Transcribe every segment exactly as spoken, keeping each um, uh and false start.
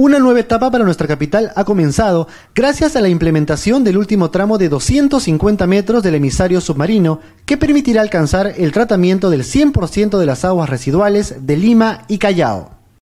Una nueva etapa para nuestra capital ha comenzado gracias a la implementación del último tramo de doscientos cincuenta metros del emisario submarino que permitirá alcanzar el tratamiento del cien por ciento de las aguas residuales de Lima y Callao.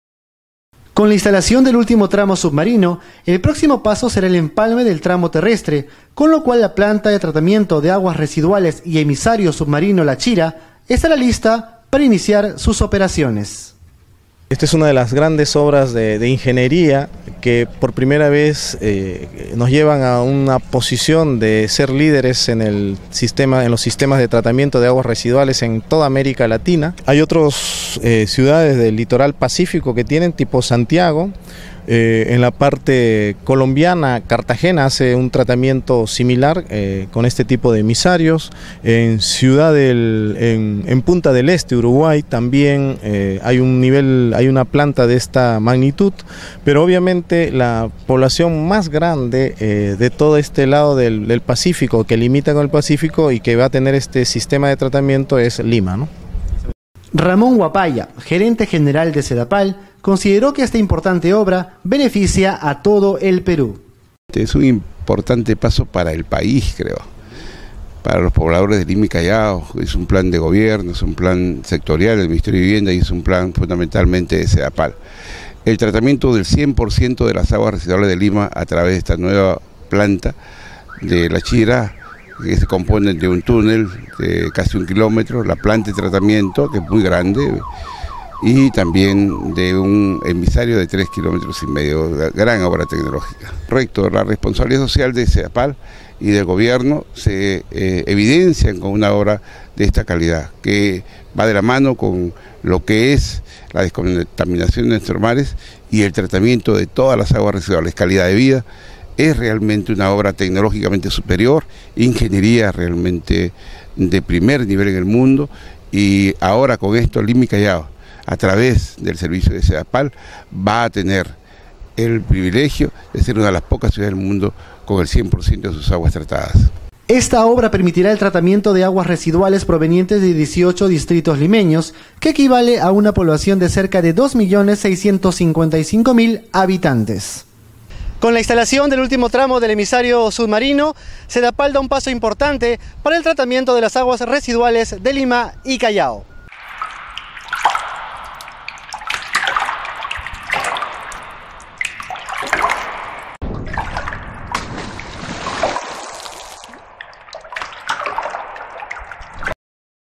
Con la instalación del último tramo submarino, el próximo paso será el empalme del tramo terrestre, con lo cual la planta de tratamiento de aguas residuales y emisario submarino La Chira estará lista para iniciar sus operaciones. Esta es una de las grandes obras de, de ingeniería que por primera vez eh, nos llevan a una posición de ser líderes en, el sistema, en los sistemas de tratamiento de aguas residuales en toda América Latina. Hay otras eh, ciudades del litoral pacífico que tienen, tipo Santiago. Eh, en la parte colombiana, Cartagena hace un tratamiento similar eh, con este tipo de emisarios. En Ciudad del, en, en Punta del Este, Uruguay, también eh, hay un nivel, hay una planta de esta magnitud, pero obviamente la población más grande eh, de todo este lado del, del Pacífico, que limita con el Pacífico y que va a tener este sistema de tratamiento, es Lima, ¿no? Ramón Guapaya, gerente general de Sedapal, consideró que esta importante obra beneficia a todo el Perú. Es un importante paso para el país, creo, para los pobladores de Lima y Callao. Es un plan de gobierno, es un plan sectorial del Ministerio de Vivienda y es un plan fundamentalmente de Sedapal. El tratamiento del cien por ciento de las aguas residuales de Lima a través de esta nueva planta de La Chira, que se compone de un túnel de casi un kilómetro, la planta de tratamiento, que es muy grande, y también de un emisario de tres kilómetros y medio, gran obra tecnológica. Correcto, la responsabilidad social de Sedapal y del gobierno se eh, evidencian con una obra de esta calidad, que va de la mano con lo que es la descontaminación de nuestros mares y el tratamiento de todas las aguas residuales, calidad de vida. Es realmente una obra tecnológicamente superior, ingeniería realmente de primer nivel en el mundo, y ahora con esto Lima y Callao, a través del servicio de Sedapal, va a tener el privilegio de ser una de las pocas ciudades del mundo con el cien por ciento de sus aguas tratadas. Esta obra permitirá el tratamiento de aguas residuales provenientes de dieciocho distritos limeños, que equivale a una población de cerca de dos millones seiscientos cincuenta y cinco mil habitantes. Con la instalación del último tramo del emisario submarino, Sedapal da un paso importante para el tratamiento de las aguas residuales de Lima y Callao.